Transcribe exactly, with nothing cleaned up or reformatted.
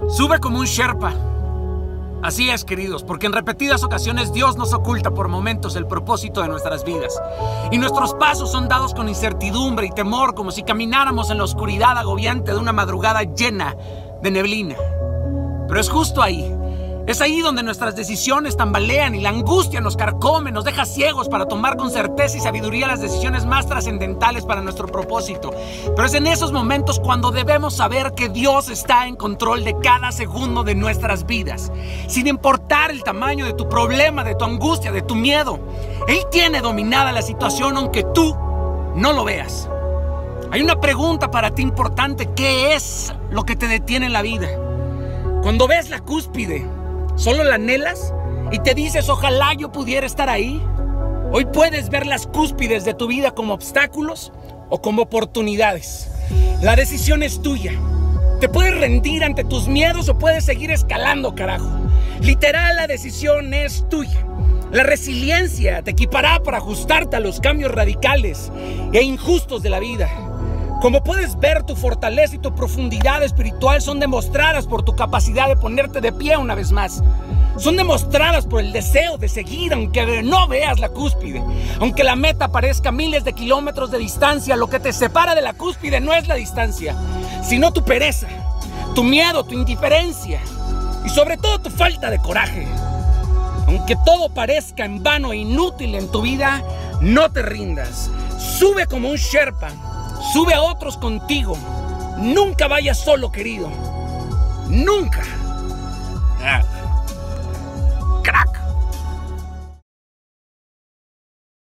Sube como un Sherpa. Así es, queridos, porque en repetidas ocasiones Dios nos oculta por momentos el propósito de nuestras vidas. Y nuestros pasos son dados con incertidumbre y temor, como si camináramos en la oscuridad agobiante de una madrugada llena de neblina. Pero es justo ahí, es ahí donde nuestras decisiones tambalean y la angustia nos carcome, nos deja ciegos para tomar con certeza y sabiduría las decisiones más trascendentales para nuestro propósito. Pero es en esos momentos cuando debemos saber que Dios está en control de cada segundo de nuestras vidas. Sin importar el tamaño de tu problema, de tu angustia, de tu miedo, Él tiene dominada la situación aunque tú no lo veas. Hay una pregunta para ti importante: ¿qué es lo que te detiene en la vida? Cuando ves la cúspide, ¿solo la anhelas y te dices ojalá yo pudiera estar ahí? Hoy puedes ver las cúspides de tu vida como obstáculos o como oportunidades. La decisión es tuya. Te puedes rendir ante tus miedos o puedes seguir escalando, carajo. Literal, la decisión es tuya. La resiliencia te equipará para ajustarte a los cambios radicales e injustos de la vida. Como puedes ver, tu fortaleza y tu profundidad espiritual son demostradas por tu capacidad de ponerte de pie una vez más. Son demostradas por el deseo de seguir aunque no veas la cúspide. Aunque la meta parezca miles de kilómetros de distancia, lo que te separa de la cúspide no es la distancia, sino tu pereza, tu miedo, tu indiferencia y sobre todo tu falta de coraje. Aunque todo parezca en vano e inútil en tu vida, no te rindas. Sube como un Sherpa. Sube a otros contigo. Nunca vayas solo, querido. Nunca. Ah.